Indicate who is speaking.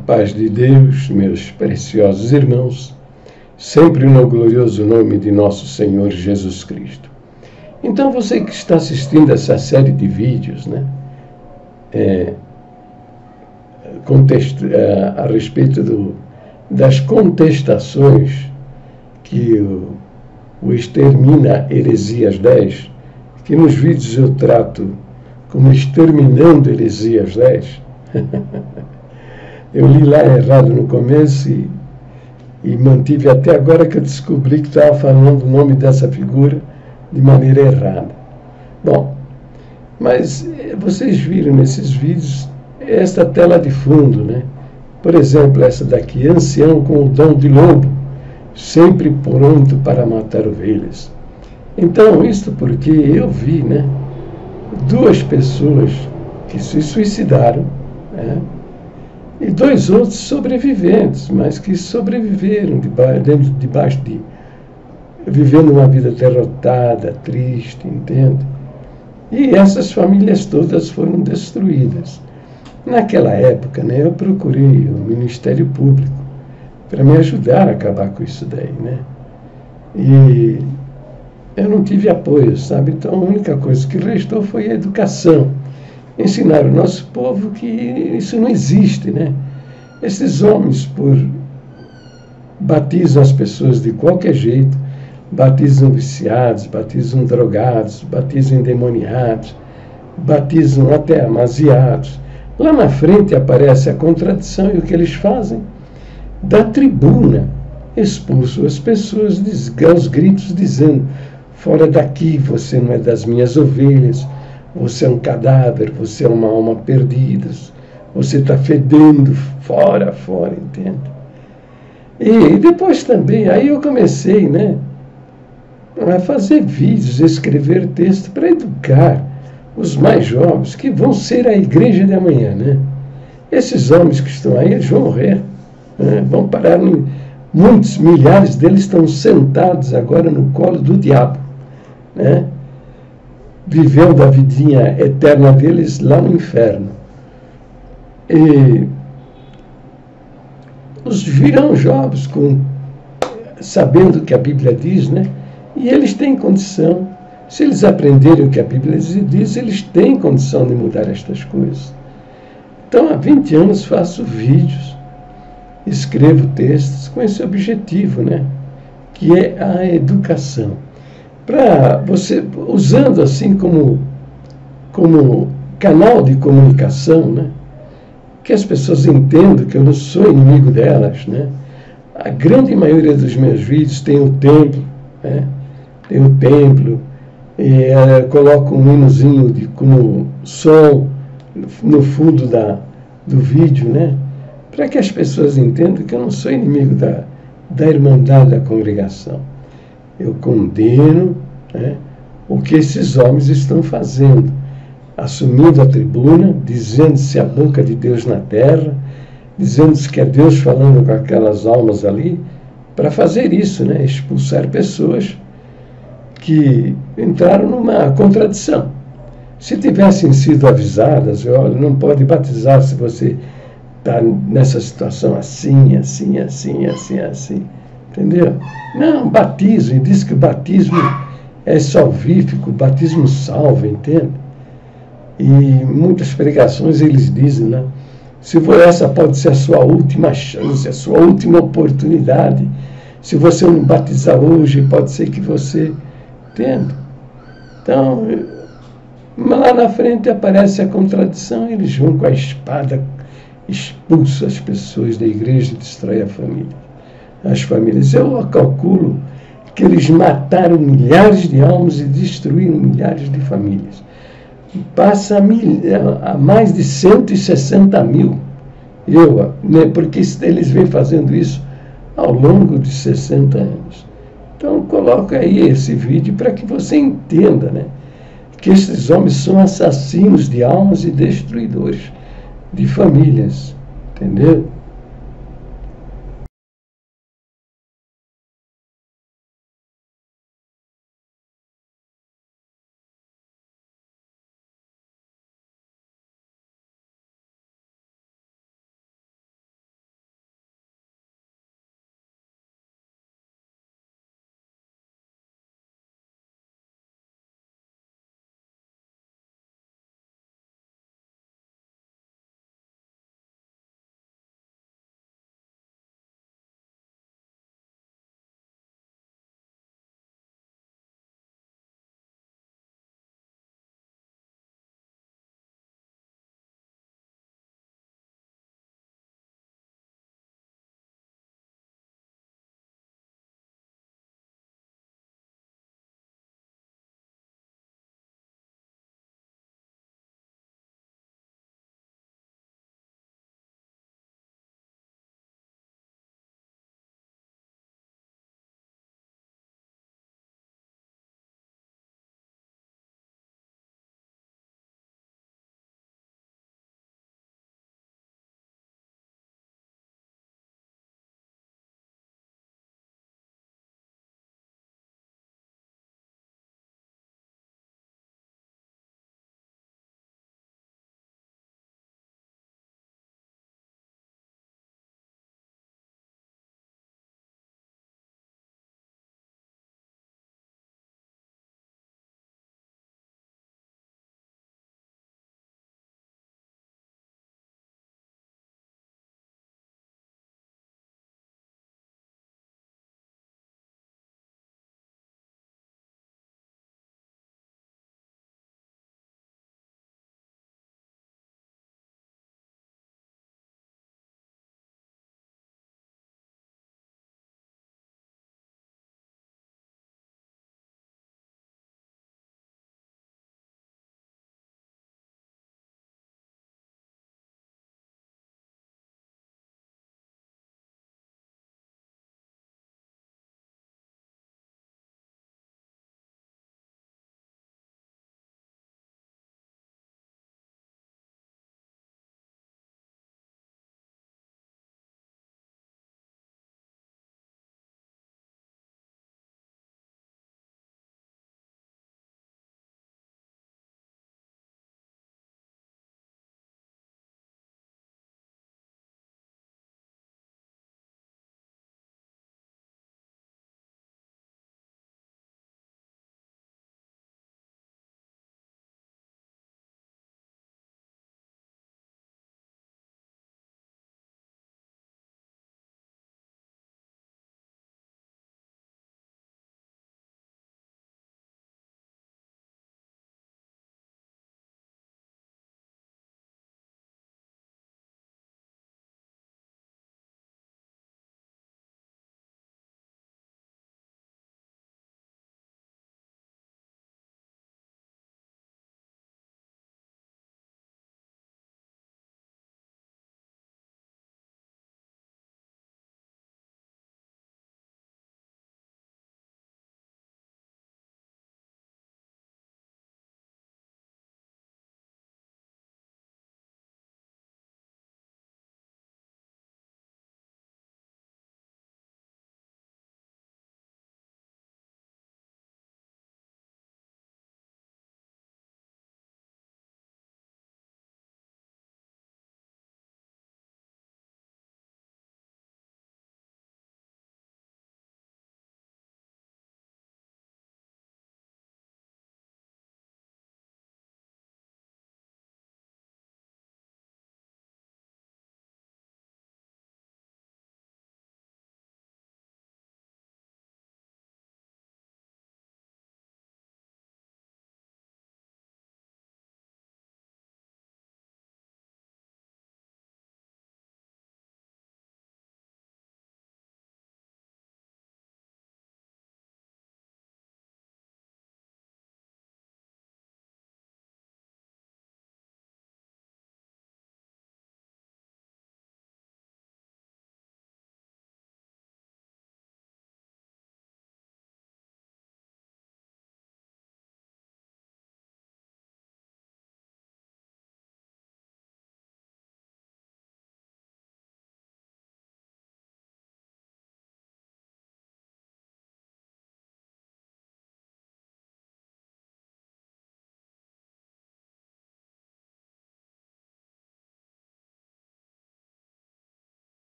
Speaker 1: paz de Deus, meus preciosos irmãos, sempre no glorioso nome de nosso Senhor Jesus Cristo. Então, você que está assistindo essa série de vídeos, né, a respeito das contestações que o Extermina Heresias 10, que nos vídeos eu trato como Exterminando Heresias 10, eu li lá errado no começo e mantive até agora que eu descobri que estava falando o nome dessa figura de maneira errada. Bom, mas vocês viram nesses vídeos esta tela de fundo, né? Por exemplo, essa daqui, ancião com o dom de lobo, sempre pronto para matar ovelhas. Então, isto porque eu vi, né, duas pessoas que se suicidaram, né, e dois outros sobreviventes, mas que sobreviveram vivendo uma vida derrotada, triste, entende? E essas famílias todas foram destruídas. Naquela época, né, eu procurei o Ministério Público para me ajudar a acabar com isso daí, né? E eu não tive apoio, sabe? Então a única coisa que restou foi a educação. Ensinar o nosso povo que isso não existe, né? Esses homens batizam as pessoas de qualquer jeito, batizam viciados, batizam drogados, batizam endemoniados, batizam até amaziados. Lá na frente aparece a contradição e o que eles fazem? Da tribuna, expulsam as pessoas aos gritos dizendo: fora daqui, você não é das minhas ovelhas, você é um cadáver, você é uma alma perdida, você está fedendo, fora, entende? E depois também, aí eu comecei, né, a fazer vídeos, escrever texto para educar os mais jovens, que vão ser a igreja de amanhã, né? Esses homens que estão aí, eles vão morrer, né? Vão parar, muitos, milhares deles estão sentados agora no colo do diabo, né? Vivendo a vidinha eterna deles lá no inferno. E os virão jovens, sabendo o que a Bíblia diz, né? E eles têm condição, se eles aprenderem o que a Bíblia diz, eles têm condição de mudar estas coisas. Então, há 20 anos faço vídeos, escrevo textos com esse objetivo, né? Que é a educação. Para você, usando assim como canal de comunicação, né? Que as pessoas entendam que eu não sou inimigo delas, né? A grande maioria dos meus vídeos tem o templo, né? Tem o templo, coloco um hinozinho como som no fundo do vídeo, né? Para que as pessoas entendam que eu não sou inimigo da irmandade da congregação. Eu condeno, né, o que esses homens estão fazendo, assumindo a tribuna, dizendo-se a boca de Deus na terra, dizendo-se que é Deus falando com aquelas almas ali, para fazer isso, né, expulsar pessoas que entraram numa contradição. Se tivessem sido avisadas, olha, não pode batizar se você está nessa situação assim, entendeu? Não, batismo, e diz que o batismo é salvífico, o batismo salva, entende? E muitas pregações eles dizem, né? Se essa pode ser a sua última chance, a sua última oportunidade, se você não batizar hoje, pode ser que você... Entende? Então, lá na frente aparece a contradição, eles vão com a espada, expulsam as pessoas da igreja e destroem as famílias. Eu calculo que eles mataram milhares de almas e destruíram milhares de famílias. Passa a mais de 160 mil. Porque eles vêm fazendo isso ao longo de 60 anos. Então, coloca aí esse vídeo para que você entenda, né, que esses homens são assassinos de almas e destruidores de famílias, entendeu?